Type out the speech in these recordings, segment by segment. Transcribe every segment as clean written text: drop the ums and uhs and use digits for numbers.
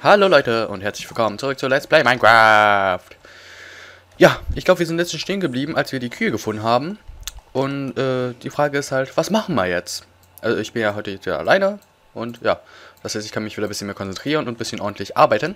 Hallo Leute und herzlich willkommen zurück zu Let's Play Minecraft. Ja, ich glaube, wir sind letztens stehen geblieben, als wir die Kühe gefunden haben. Und die Frage ist halt, was machen wir jetzt? Also ich bin ja heute jetzt alleine und ja, das heißt, ich kann mich wieder ein bisschen mehr konzentrieren und ein bisschen ordentlich arbeiten.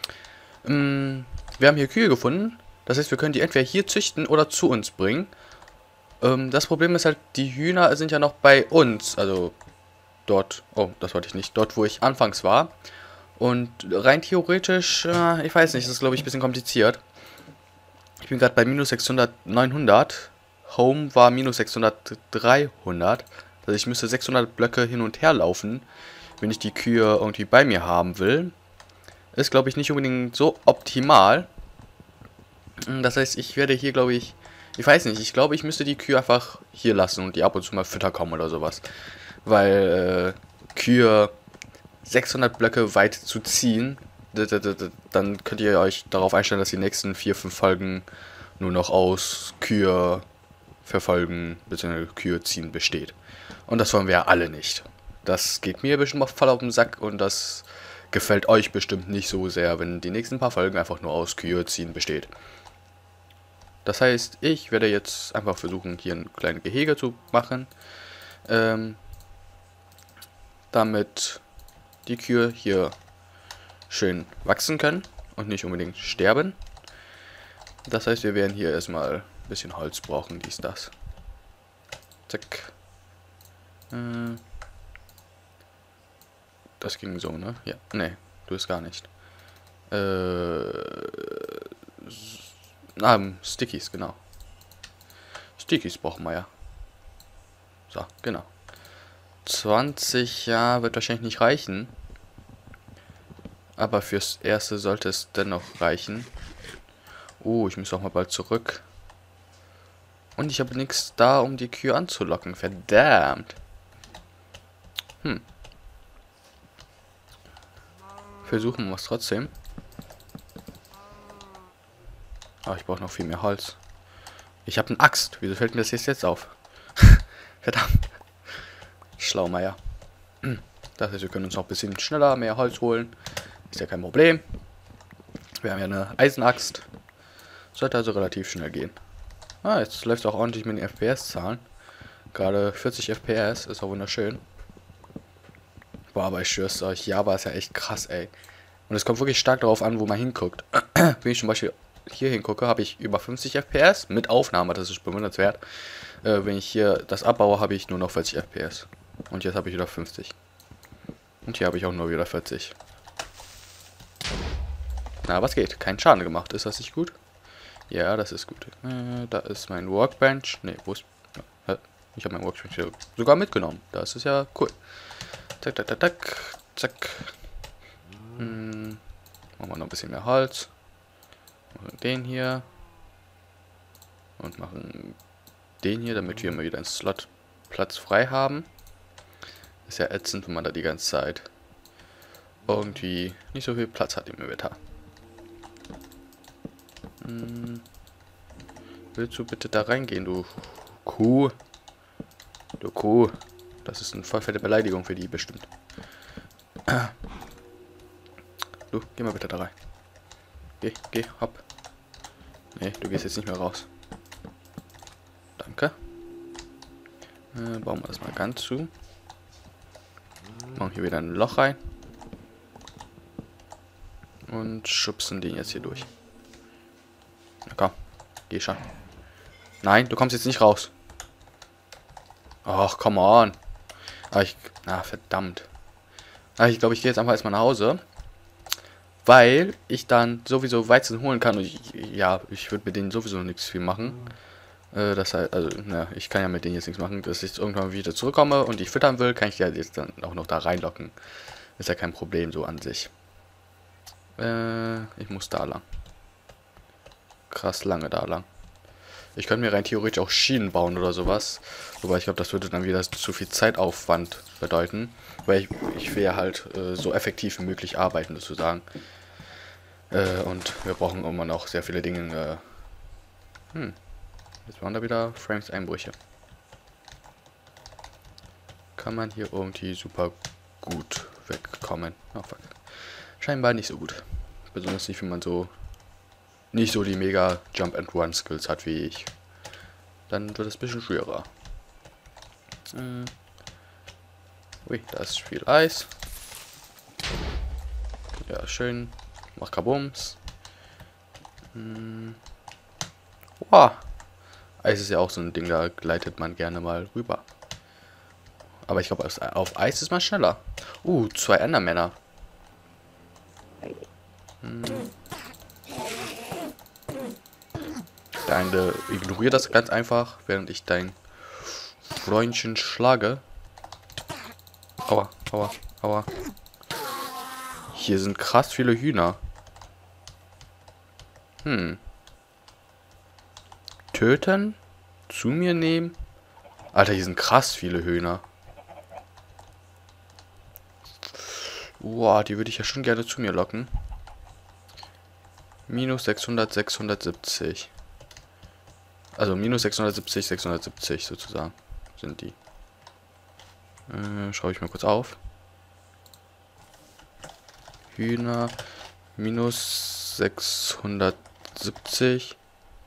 Wir haben hier Kühe gefunden, das heißt, wir können die entweder hier züchten oder zu uns bringen. Das Problem ist halt, die Hühner sind ja noch bei uns, also dort, oh, das wollte ich nicht, dort wo ich anfangs war. Und rein theoretisch, ich weiß nicht, das ist glaube ich ein bisschen kompliziert. Ich bin gerade bei minus 600, 900. Home war minus 600, 300. Also ich müsste 600 Blöcke hin und her laufen, wenn ich die Kühe irgendwie bei mir haben will. Ist glaube ich nicht unbedingt so optimal. Das heißt, ich werde hier glaube ich weiß nicht, ich glaube ich müsste die Kühe einfach hier lassen und die ab und zu mal Fütter kommen oder sowas. Weil Kühe 600 Blöcke weit zu ziehen, dann könnt ihr euch darauf einstellen, dass die nächsten 4, 5 Folgen nur noch aus Kühe verfolgen bzw. Kühe ziehen besteht. Und das wollen wir ja alle nicht. Das geht mir bestimmt voll auf den Sack und das gefällt euch bestimmt nicht so sehr, wenn die nächsten paar Folgen einfach nur aus Kühe ziehen besteht. Das heißt, ich werde jetzt einfach versuchen, hier ein kleines Gehege zu machen, damit die Kühe hier schön wachsen können und nicht unbedingt sterben. Das heißt, wir werden hier erstmal ein bisschen Holz brauchen, dies, das. Zack. Das ging so, ne? Ja, ne, du ist gar nicht. Stickies, genau. Stickies brauchen wir ja. So, genau. 20, ja, wird wahrscheinlich nicht reichen. Aber fürs Erste sollte es dennoch reichen. Oh, ich muss auch mal bald zurück. Und ich habe nichts da, um die Kühe anzulocken. Verdammt. Versuchen wir es trotzdem. Aber ich brauche noch viel mehr Holz. Ich habe eine Axt. Wieso fällt mir das jetzt auf? Verdammt. Schlaumeier. Das heißt, wir können uns noch ein bisschen schneller mehr Holz holen. Ist ja kein Problem. Wir haben ja eine Eisenaxt. Sollte also relativ schnell gehen. Ah, jetzt läuft es auch ordentlich mit den FPS-Zahlen. Gerade 40 FPS, ist auch wunderschön. Boah, aber ich schwör's euch, Java ist ja echt krass, ey. Und es kommt wirklich stark darauf an, wo man hinguckt. Wenn ich zum Beispiel hier hingucke, habe ich über 50 FPS mit Aufnahme, das ist bewundernswert. Wenn ich hier das abbaue, habe ich nur noch 40 FPS. Und jetzt habe ich wieder 50. Und hier habe ich auch nur wieder 40. Na, was geht? Kein Schaden gemacht. Ist das nicht gut? Ja, das ist gut. Da ist mein Workbench. Ne, wo ist... Ich habe mein Workbench hier sogar mitgenommen. Das ist ja cool. Zack, zack, zack, zack. Zack. Machen wir noch ein bisschen mehr Holz. Machen den hier. Und machen den hier, damit wir mal wieder einen Slot Platz frei haben. Ist ja ätzend, wenn man da die ganze Zeit irgendwie nicht so viel Platz hat im Inventar. Willst du bitte da reingehen, du Kuh? Du Kuh. Das ist eine voll fette Beleidigung für die bestimmt. Du, geh mal bitte da rein. Geh, hopp. Nee, du gehst jetzt nicht mehr raus. Danke. Bauen wir das mal ganz zu. Machen hier wieder ein Loch rein. Und schubsen den jetzt hier durch. Na komm, geh schon. Nein, du kommst jetzt nicht raus. Ach, come on. Aber verdammt. Aber ich glaube, ich gehe jetzt einfach erstmal nach Hause. Weil ich dann sowieso Weizen holen kann. Und ich würde mit denen sowieso nichts viel machen. Das heißt, also, ich kann ja mit denen jetzt nichts machen. Dass ich jetzt irgendwann wieder zurückkomme und die füttern will, kann ich die halt jetzt dann auch noch da reinlocken. Ist ja kein Problem so an sich. Ich muss da lang. Krass lange da lang. Ich könnte mir rein theoretisch auch Schienen bauen oder sowas. Wobei ich glaube, das würde dann wieder zu viel Zeitaufwand bedeuten. Weil ich will ja halt so effektiv wie möglich arbeiten, sozusagen. Und wir brauchen immer noch sehr viele Dinge. Jetzt waren da wieder Frames-Einbrüche. Kann man hier irgendwie super gut wegkommen. Oh fuck. scheinbar nicht so gut. Besonders nicht, wenn man so nicht so die mega Jump-and-Run-Skills hat wie ich. Dann wird es ein bisschen schwerer. Ui, da ist viel Eis. Ja, schön. Mach Kabums. Wow. Eis ist ja auch so ein Ding, da gleitet man gerne mal rüber. Aber ich glaube, auf Eis ist man schneller. 2 Endermänner. Der eine ignoriert das ganz einfach, während ich dein Freundchen schlage. Aua, aua, aua. Hier sind krass viele Hühner. Töten? Zu mir nehmen? Alter, hier sind krass viele Hühner. Wow, die würde ich ja schon gerne zu mir locken. Minus 600, 670. Also minus 670, 670 sozusagen sind die. Schreibe ich mal kurz auf. Hühner minus 670.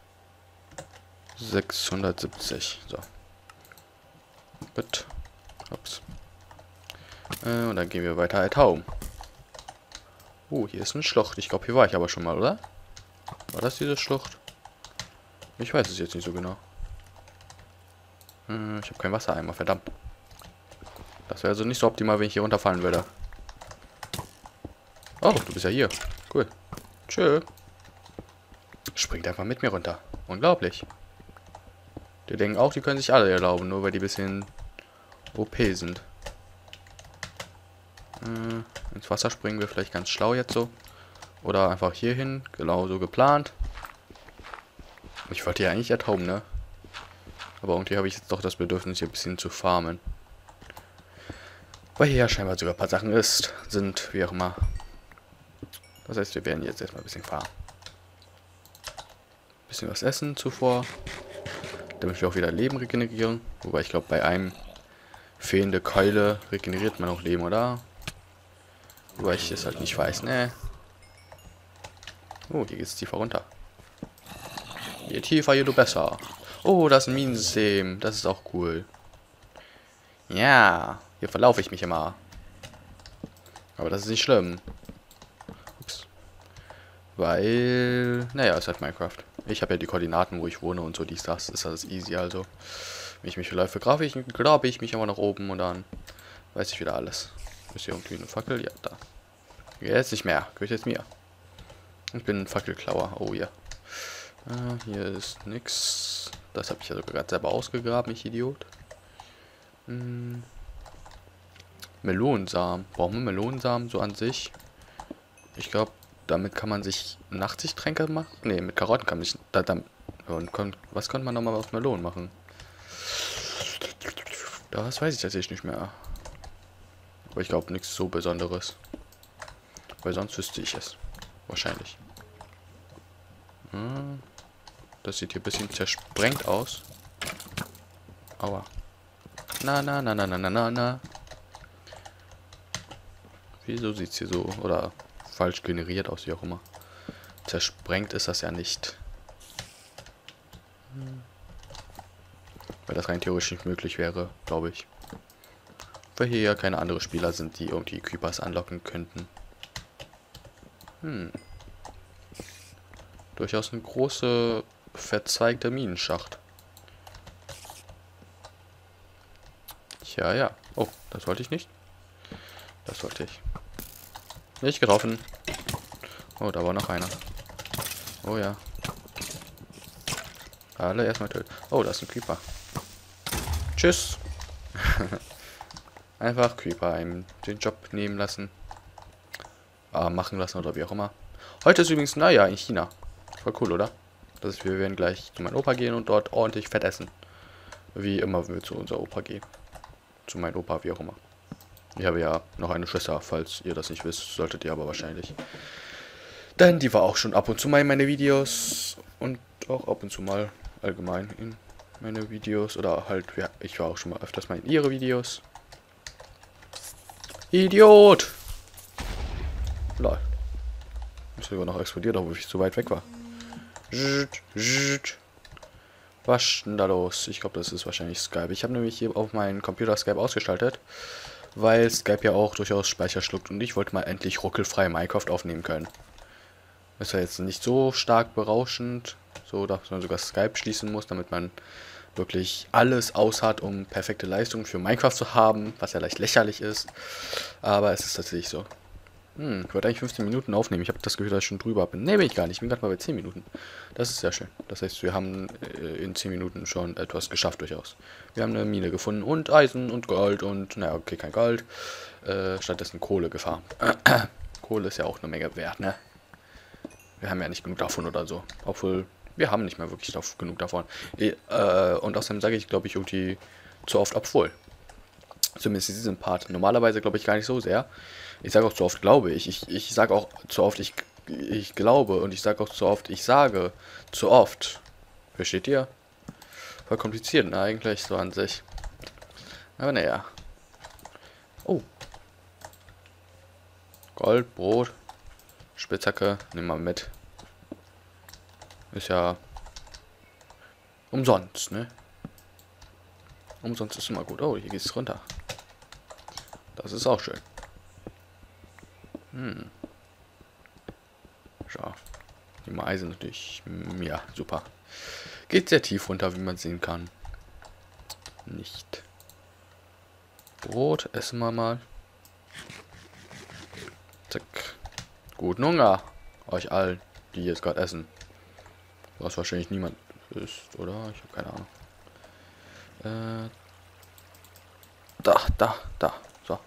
670. So. Gut. Ups. Und dann gehen wir weiter at home. Hier ist eine Schlucht. Ich glaube, hier war ich aber schon mal, oder? War das diese Schlucht? Ich weiß es jetzt nicht so genau. Ich habe kein Wassereimer, verdammt. Das wäre also nicht so optimal, wenn ich hier runterfallen würde. Oh, du bist ja hier. Cool. Tschö. Springt einfach mit mir runter. Unglaublich. Die denken auch, die können sich alle erlauben, nur weil die ein bisschen OP sind. Ins Wasser springen wir vielleicht ganz schlau jetzt so. Oder einfach hier hin. Genau so geplant. Ich wollte ja eigentlich at home, ne? Aber irgendwie habe ich jetzt doch das Bedürfnis, hier ein bisschen zu farmen. Weil hier ja scheinbar sogar ein paar Sachen sind, wie auch immer. Das heißt, wir werden jetzt erstmal ein bisschen fahren. Ein bisschen was essen zuvor. Damit wir auch wieder Leben regenerieren. Wobei ich glaube, bei einem fehlende Keule regeneriert man auch Leben, oder? Wobei ich es halt nicht weiß, ne? Hier geht es tiefer runter. Je tiefer, je besser. Das ist ein Minensystem. Das ist auch cool. Ja, hier verlaufe ich mich immer. Aber das ist nicht schlimm. Ups. Weil, naja, es ist halt Minecraft. Ich habe ja die Koordinaten, wo ich wohne und so, dies, das. Ist alles easy, also. Wenn ich mich verlaufe, grabe ich mich immer nach oben und dann weiß ich wieder alles. Ist hier irgendwie eine Fackel? Ja, da. Jetzt nicht mehr. Gehört jetzt mir. Ich bin ein Fackelklauer. Oh ja. Hier ist nix. Das habe ich ja sogar gerade selber ausgegraben, ich Idiot. Melonensamen. Brauchen wir Melonensamen so an sich? Ich glaube, damit kann man sich Nachtsichttränke machen. Ne, mit Karotten kann man sich. Was konnte man nochmal aus Melonen machen? Das weiß ich tatsächlich nicht mehr. Aber ich glaube nichts so Besonderes. Weil sonst wüsste ich es. Wahrscheinlich. Das sieht hier ein bisschen zersprengt aus. Aua. Na. Wieso sieht es hier so oder falsch generiert aus, wie auch immer. Zersprengt ist das ja nicht. Weil das rein theoretisch nicht möglich wäre, glaube ich. Weil hier ja keine anderen Spieler sind, die irgendwie Creepers anlocken könnten. Durchaus eine große, verzweigte Minenschacht. Ja. Oh, das wollte ich nicht. Das wollte ich. Nicht getroffen. Oh, da war noch einer. Oh ja. Alle erstmal töten. Oh, da ist ein Creeper. Tschüss. Einfach Creeper einem den Job nehmen lassen. Machen lassen oder wie auch immer. Heute ist übrigens, naja, in China. Voll cool, oder? Das heißt, wir werden gleich zu meinem Opa gehen und dort ordentlich fett essen. Wie immer, wenn wir zu unserer Opa gehen. Zu meinem Opa, wie auch immer. Ich habe ja noch eine Schwester, falls ihr das nicht wisst, solltet ihr aber wahrscheinlich. Denn die war auch schon ab und zu mal in meine Videos und auch ab und zu mal allgemein in meine Videos. Oder halt, ja, ich war auch schon mal öfters mal in ihre Videos. Idiot! Lol. Ist sogar noch explodiert, obwohl ich zu weit weg war. Was ist denn da los? Ich glaube, das ist wahrscheinlich Skype. Ich habe nämlich hier auf meinem Computer Skype ausgeschaltet, weil Skype ja auch durchaus Speicher schluckt und ich wollte mal endlich ruckelfrei Minecraft aufnehmen können. Ist ja jetzt nicht so stark berauschend, so dass man sogar Skype schließen muss, damit man wirklich alles aus hat, um perfekte Leistung für Minecraft zu haben, was ja leicht lächerlich ist. Aber es ist tatsächlich so. Ich wollte eigentlich 15 Minuten aufnehmen. Ich habe das Gefühl, dass ich schon drüber bin. Ne, bin ich gar nicht. Ich bin gerade mal bei 10 Minuten. Das ist sehr schön. Das heißt, wir haben in 10 Minuten schon etwas geschafft durchaus. Wir haben eine Mine gefunden und Eisen und Gold und, naja, okay, kein Gold. Stattdessen Kohle gefarmt. Kohle ist ja auch eine Menge wert, ne? Wir haben ja nicht genug davon oder so. Obwohl, wir haben nicht mehr wirklich genug davon. Und außerdem sage ich, glaube ich, irgendwie zu oft obwohl. Zumindest in diesem Part. Normalerweise glaube ich gar nicht so sehr. Ich sage auch zu oft glaube ich. Ich sage auch zu oft ich glaube. Und ich sage auch zu oft ich sage. Zu oft. Versteht ihr? Voll kompliziert, ne? Eigentlich so an sich. Aber naja. Oh. Gold, Brot. Spitzhacke. Nehmen wir mit. Ist ja umsonst, ne? Umsonst ist immer gut. Oh, hier geht's runter. Das ist auch schön. Schau. Die Eisen natürlich. Ja, super. Geht sehr tief runter, wie man sehen kann. Nicht. Brot essen wir mal. Zack. Guten Hunger. Euch allen, die jetzt gerade essen. Was wahrscheinlich niemand ist, oder? Ich habe keine Ahnung. Da. So.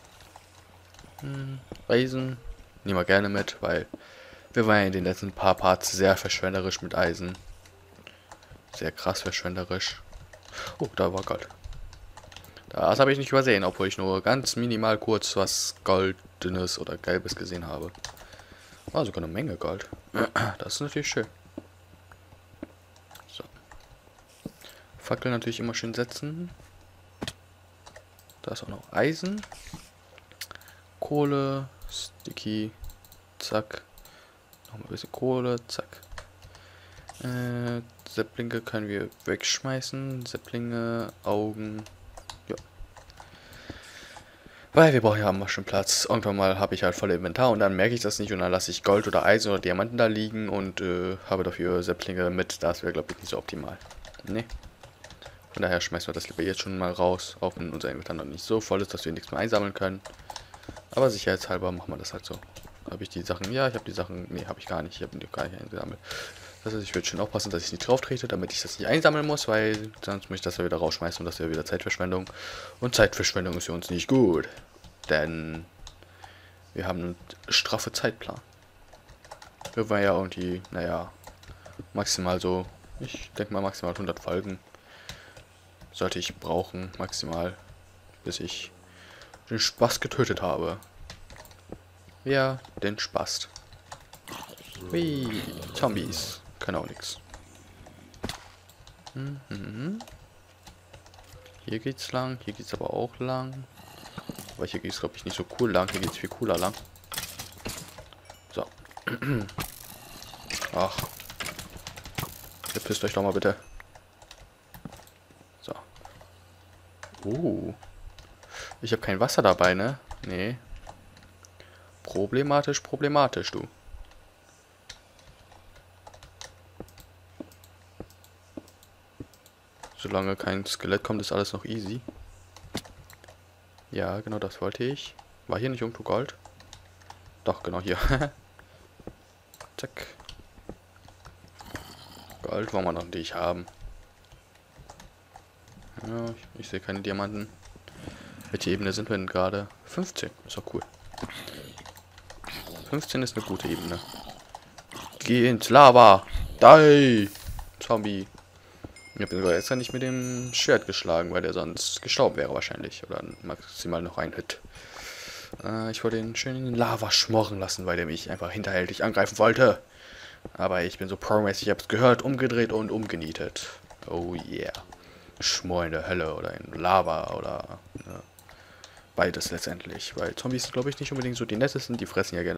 Eisen. Nehmen wir gerne mit, weil wir waren ja in den letzten paar Parts sehr verschwenderisch mit Eisen. Sehr krass verschwenderisch. Oh, da war Gold. Das habe ich nicht übersehen, obwohl ich nur ganz minimal kurz was Goldenes oder Gelbes gesehen habe. Oh, sogar eine Menge Gold. Das ist natürlich schön. So. Fackel natürlich immer schön setzen. Da ist auch noch Eisen. Kohle. Sticky. Zack. Nochmal ein bisschen Kohle. Zack. Säpplinge können wir wegschmeißen. Säpplinge, Augen. Ja. Weil wir brauchen ja immer schon Platz. Irgendwann mal habe ich halt volle Inventar und dann merke ich das nicht und dann lasse ich Gold oder Eisen oder Diamanten da liegen und habe dafür Säpplinge mit. Das wäre, glaube ich, nicht so optimal. Ne. Von daher schmeißen wir das lieber jetzt schon mal raus, auch wenn unser Inventar noch nicht so voll ist, dass wir nichts mehr einsammeln können. Aber sicherheitshalber machen wir das halt so. Habe ich die Sachen? Ja, ich habe die Sachen. Ne, habe ich gar nicht. Ich habe die gar nicht eingesammelt. Das heißt, ich würde schon aufpassen, dass ich nicht drauf trete, damit ich das nicht einsammeln muss, weil sonst muss ich das ja wieder rausschmeißen und das wäre wieder Zeitverschwendung. Und Zeitverschwendung ist für uns nicht gut. Denn wir haben einen straffe Zeitplan. Wir wollen ja irgendwie, naja, maximal so, ich denke mal maximal 100 Folgen sollte ich brauchen, maximal, bis ich den Spaß getötet habe. Ja, den Spaß. Wie Zombies. Können auch nichts. Hier geht's lang. Hier geht's aber auch lang. Aber hier geht's, glaube ich, nicht so cool lang. Hier geht's viel cooler lang. So. Ach. Verpisst euch doch mal bitte. So. Ich habe kein Wasser dabei, ne? Nee. Problematisch, problematisch, du. Solange kein Skelett kommt, ist alles noch easy. Ja, genau das wollte ich. War hier nicht irgendwo Gold? Doch, genau hier. Zack. Gold wollen wir noch nicht haben. Ja, ich sehe keine Diamanten. Welche Ebene sind wir denn gerade? 15. Ist doch cool. 15 ist eine gute Ebene. Geh ins Lava. Die. Zombie. Ich habe sogar extra nicht mit dem Schwert geschlagen, weil der sonst gestorben wäre wahrscheinlich. Oder maximal noch ein Hit. Ich wollte ihn schön in den Lava schmoren lassen, weil der mich einfach hinterhältig angreifen wollte. Aber ich bin so pro-mäßig, ich habe es gehört, umgedreht und umgenietet. Oh yeah. Schmor in der Hölle oder in Lava oder beides letztendlich. Weil Zombies sind, glaube ich, nicht unbedingt so die nettesten. Die fressen ja gerne